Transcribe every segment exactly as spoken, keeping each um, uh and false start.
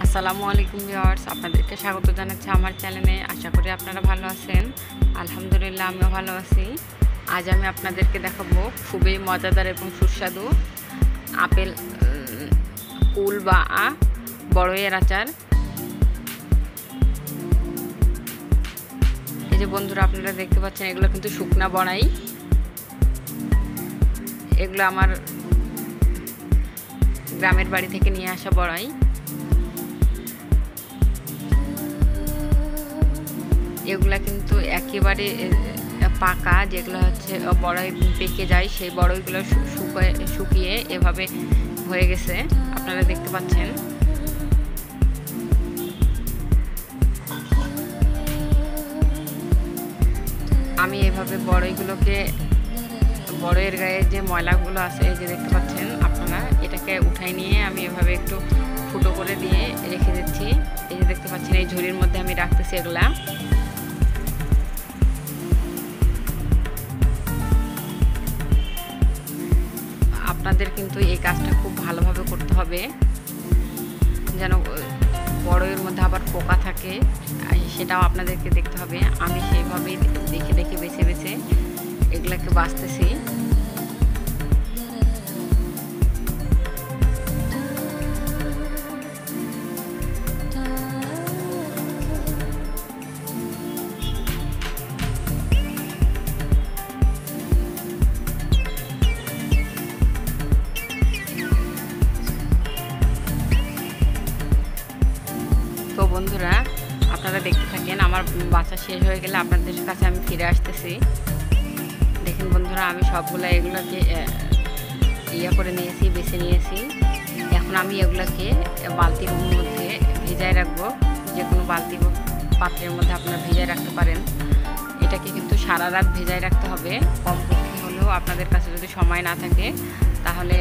আসসালামু আলাইকুম ভিউয়ার্স, আপনাদেরকে স্বাগত জানাচ্ছি আমার চ্যানেলে। আশা করি আপনারা ভালো আছেন। আলহামদুলিল্লাহ, আমিও ভালো আছি। আজ আমি আপনাদেরকে দেখাবো খুবই মজাদার এবং সুস্বাদু আপেল কুল বা বড়ইয়ের আচার। এই যে বন্ধুরা, আপনারা দেখতে পাচ্ছেন, এগুলো কিন্তু শুকনা বড়াই। এগুলো আমার গ্রামের বাড়ি থেকে নিয়ে আসা বড়াই। এগুলা কিন্তু একেবারে পাকা, যেগুলো হচ্ছে বড়ই পেকে যায়, সেই বড়ইগুলো শুকিয়ে শুকিয়ে এভাবে হয়ে গেছে, আপনারা দেখতে পাচ্ছেন। আমি এভাবে বড়ইগুলোকে, বড়ইয়ের গায়ে যে ময়লাগুলো আছে, এই যে দেখতে পাচ্ছেন আপনারা, এটাকে উঠাই নিয়ে আমি এভাবে একটু ফুটো করে দিয়ে রেখে দিচ্ছি। এই যে দেখতে পাচ্ছেন, এই ঝুড়ির মধ্যে আমি রাখতেছি এগুলা। আপনাদের কিন্তু এই কাজটা খুব ভালোভাবে করতে হবে, যেন বড়ইয়ের মধ্যে আবার পোকা থাকে সেটাও আপনাদেরকে দেখতে হবে। আমি সেইভাবেই দেখে দেখে বেছে বেছে এগুলাকে বাছতেছি। তো বন্ধুরা, আপনারা দেখতে থাকেন। আমার বাচ্চা শেষ হয়ে গেলে আপনাদের কাছে আমি ফিরে আসতেছি। দেখেন বন্ধুরা, আমি সবগুলো এগুলোকে ইয়ে করে নিয়েছি, বেছে নিয়েছি। এখন আমি এগুলোকে বালতির মধ্যে ভিজায় রাখবো। যে কোনো বালতি পাত্রের মধ্যে আপনারা ভিজায় রাখতে পারেন। এটাকে কিন্তু সারা রাত ভিজায় রাখতে হবে। কমপক্ষে হলেও আপনাদের কাছে যদি সময় না থাকে, তাহলে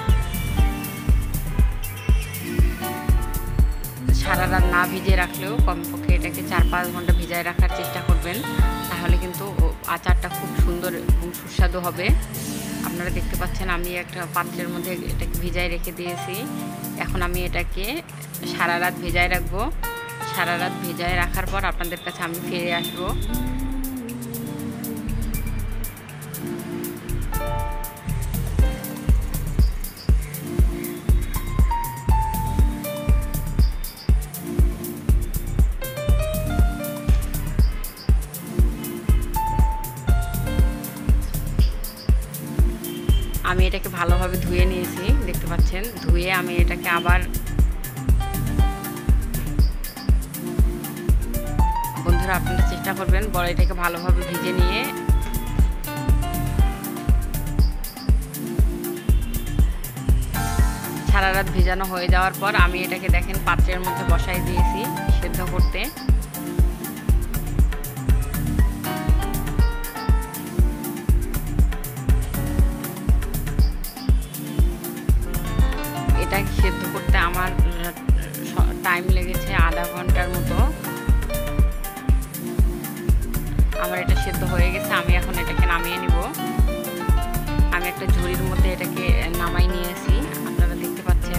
সারা রাত না ভিজিয়ে রাখলেও কমপক্ষে এটাকে চার পাঁচ ঘন্টা ভিজায় রাখার চেষ্টা করবেন। তাহলে কিন্তু আচারটা খুব সুন্দর এবং সুস্বাদু হবে। আপনারা দেখতে পাচ্ছেন, আমি একটা পাত্রের মধ্যে এটাকে ভিজায় রেখে দিয়েছি। এখন আমি এটাকে সারা রাত ভিজায় রাখবো। সারা রাত ভিজায় রাখার পর আপনাদের কাছে আমি ফিরে আসবো। আমি এটাকে ভালোভাবে ধুয়ে নিয়েছি, দেখতে পাচ্ছেন। ধুয়ে আমি এটাকে আবার, বন্ধুরা আপনারা চেষ্টা করবেন বড়ইটাকে ভালোভাবে ভিজে নিয়ে সারা রাত ভিজানো হয়ে যাওয়ার পর আমি এটাকে দেখেন পাত্রের মধ্যে বসাই দিয়েছি সেদ্ধ করতে। এটা সেদ্ধ করতে আমার টাইম লেগেছে আধা ঘন্টার মতো। আমার এটা সেদ্ধ হয়ে গেছে। আমি এখন এটাকে নামিয়ে নিব। আমি একটা ঝুড়ির মধ্যে এটাকে নামাই নিয়েছি, আপনারা দেখতে পাচ্ছেন।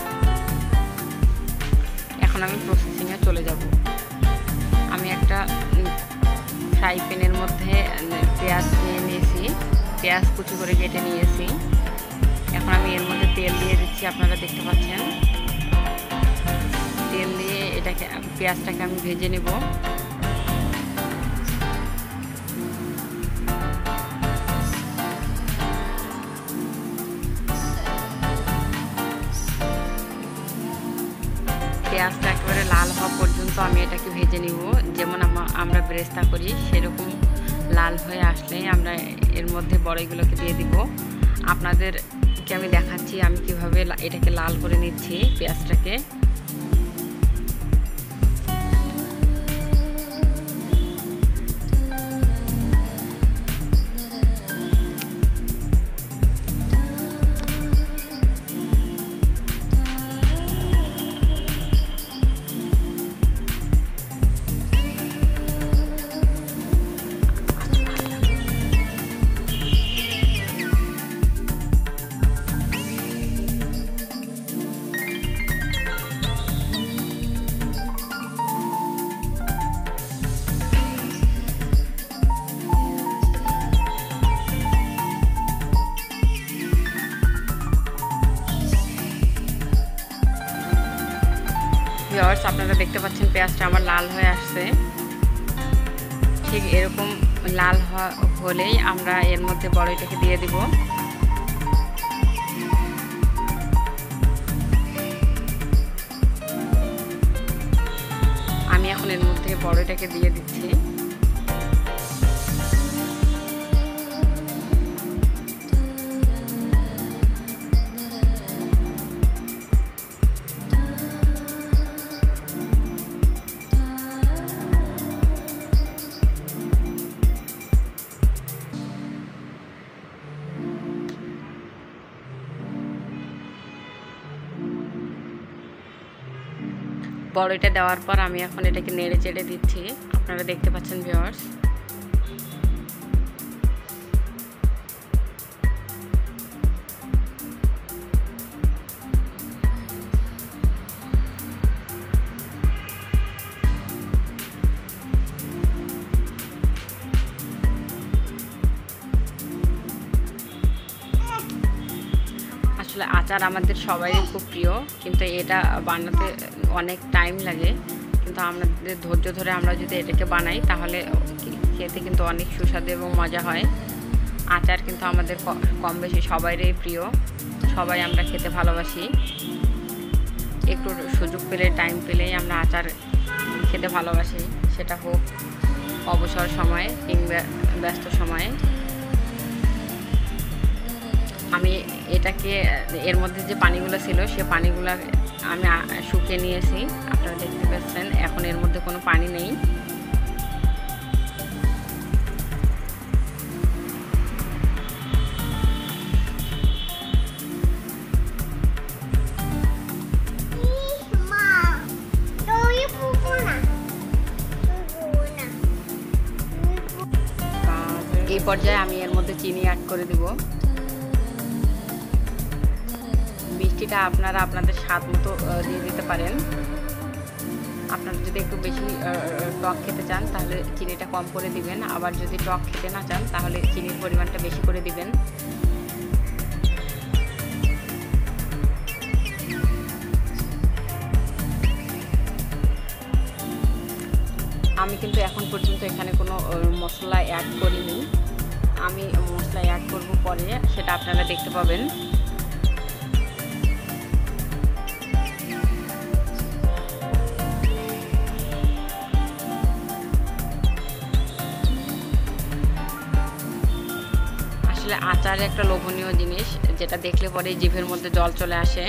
এখন আমি প্রসেসিংয়ে চলে যাব। আমি একটা ফ্রাই প্যানের মধ্যে পেঁয়াজ নিয়ে নিয়েছি, পেঁয়াজ কুচি করে কেটে নিয়েছি। এখন আমি এর মধ্যে তেল দিয়ে দিচ্ছি, আপনারা দেখতে পাচ্ছেন। তেল দিয়ে এটাকে, পেঁয়াজটাকে আমি ভেজে নেব। পেঁয়াজটা একেবারে লাল হওয়া পর্যন্ত আমি এটাকে ভেজে নিব। যেমন আমরা বেরেস্তা করি, সেরকম লাল হয়ে আসলেই আমরা এর মধ্যে বড়ইগুলোকে দিয়ে দিব। আপনাদেরকে আমি দেখাচ্ছি আমি কিভাবে এটাকে লাল করে নিচ্ছি পেঁয়াজটাকে। ভিউয়ার্স, আপনারা দেখতে পাচ্ছেন পেঁয়াজটা আমার লাল হয়ে আসছে। ঠিক এরকম লাল হলেই আমরা এর মধ্যে বড়ইটাকে দিয়ে দিব। আমি এখন এর মধ্যে বড়ইটাকে দিয়ে দিচ্ছি। বড়ইটা দেওয়ার পর আমি এখন এটাকে নেড়ে চেড়ে দিচ্ছি। আপনারা দেখতে পাচ্ছেন ভিউয়ার্স। আসলে আচার আমাদের সবারই খুব প্রিয়, কিন্তু এটা বানাতে অনেক টাইম লাগে। কিন্তু আমাদের ধৈর্য ধরে আমরা যদি এটাকে বানাই তাহলে খেতে কিন্তু অনেক সুস্বাদু এবং মজা হয়। আচার কিন্তু আমাদের কম বেশি সবারই প্রিয়, সবাই আমরা খেতে ভালোবাসি। একটু সুযোগ পেলে, টাইম পেলেই আমরা আচার খেতে ভালোবাসি, সেটা হোক অবসর সময়ে কিংবা ব্যস্ত সময়ে। আমি এটাকে এর মধ্যে যে পানিগুলো ছিল সে পানিগুলো আমি শুকিয়ে নিয়েছি, আপনারা দেখতে পাচ্ছেন। এখন এর মধ্যে কোনো পানি নেই। এই পর্যায়ে আমি এর মধ্যে চিনি অ্যাড করে দিব। মিষ্টিটা আপনারা আপনাদের স্বাদ মতো দিয়ে দিতে পারেন। আপনারা যদি একটু বেশি টক খেতে চান তাহলে চিনিটা কম করে দিবেন, আবার যদি টক খেতে না চান তাহলে চিনির পরিমাণটা বেশি করে দিবেন। আমি কিন্তু এখন পর্যন্ত এখানে কোনো মশলা অ্যাড করিনি। আমি মশলা অ্যাড করব পরে, সেটা আপনারা দেখতে পাবেন। আসলে আচার একটা লোভনীয় জিনিস, যেটা দেখলে পরে জিভের মধ্যে জল চলে আসে।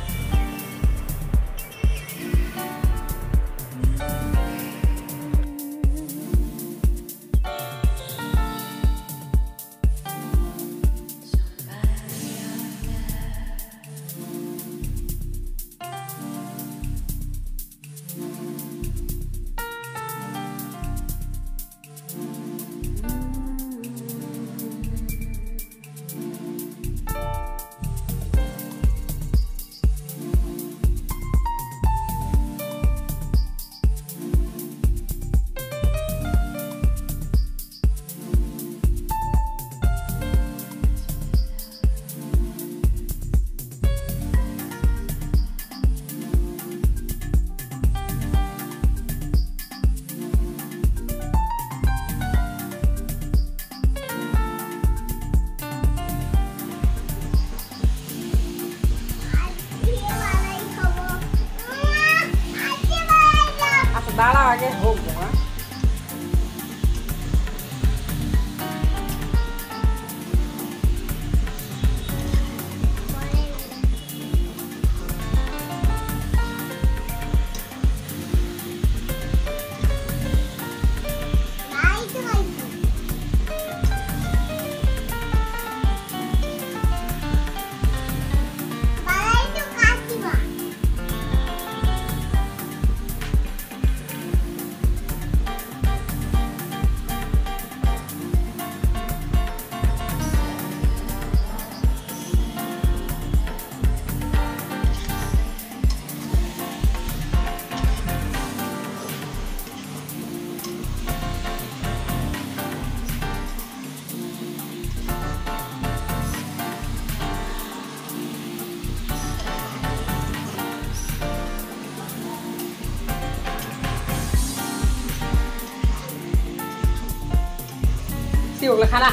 দাঁড়া আগে হোক না। তুই ওগুলো খানা।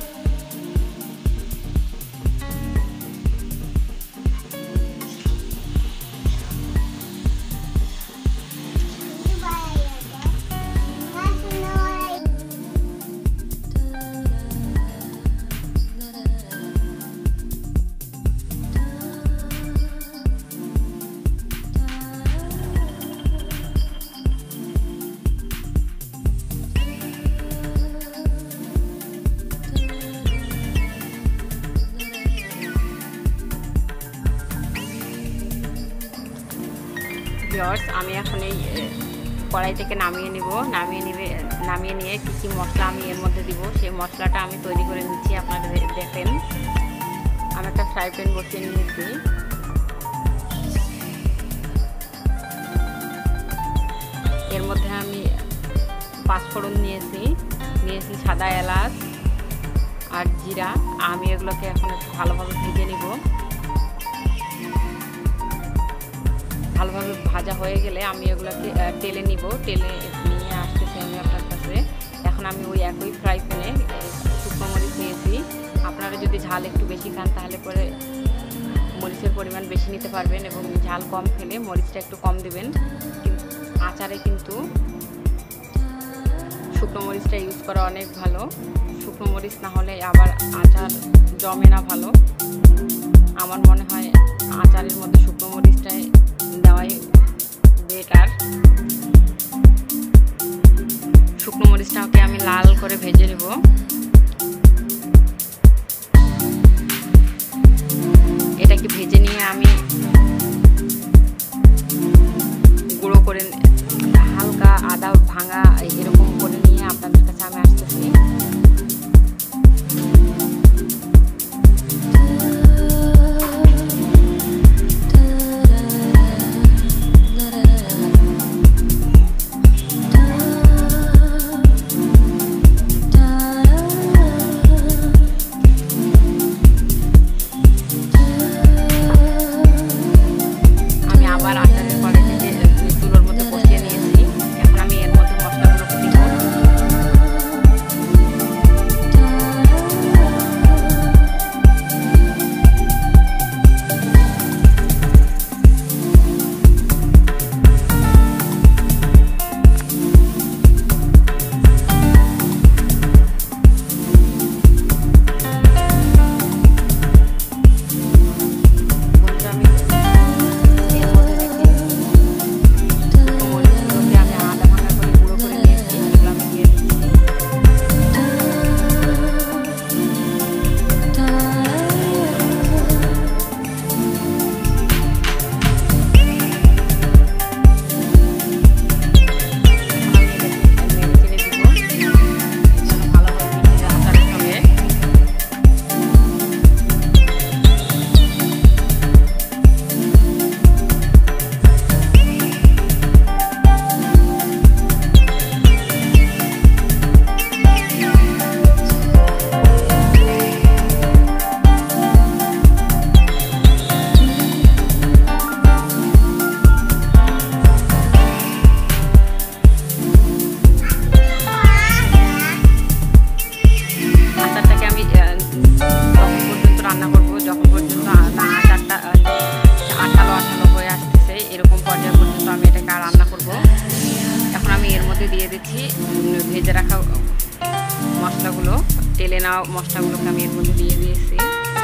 ভিউয়ার্স, আমি এখন এই কড়াই থেকে নামিয়ে নিব। নামিয়ে নিবে নামিয়ে নিয়ে কী কী মশলা আমি এর মধ্যে দিব সেই মশলাটা আমি তৈরি করে নিচ্ছি। আপনারা দেখেন, আমি একটা ফ্রাই প্যান বসিয়ে নিয়েছি। এর মধ্যে আমি পাঁচফোড়ন নিয়েছি, নিয়েছি সাদা এলাচ আর জিরা। আমি এগুলোকে এখন একটু ভালোভাবে ভেজে নিব। ভালোভাবে ভাজা হয়ে গেলে আমি এগুলোকে তেলে নিব। তেলে নিয়ে আসতেছি আমি আপনার কাছে। এখন আমি ওই একই ফ্রাই প্যানে শুকনো মরিচ নিয়েছি। আপনারা যদি ঝাল একটু বেশি খান তাহলে পরে মরিচের পরিমাণ বেশি নিতে পারবেন, এবং ঝাল কম খেলে মরিচটা একটু কম দেবেন। আচারে কিন্তু শুকনো মরিচটা ইউজ করা অনেক ভালো। শুকনো মরিচ না হলে আবার আচার জমে না ভালো। আমার মনে হয় আচারের মধ্যে শুকনো মরিচটাই দেওয়াই বেটার। শুকনো মরিচটাকে আমি লাল করে ভেজে নেব। এটাকে ভেজে নিয়ে আমি গুঁড়ো করে হালকা আদা ভাঙা এরকম করে নিয়ে আপনাদের কাছে আমি আসতেছি। দিয়ে দিচ্ছি ভেজে রাখা মশলাগুলো, তেলে নেওয়া মশলাগুলোকে আমি এর মধ্যে দিয়ে দিয়েছি।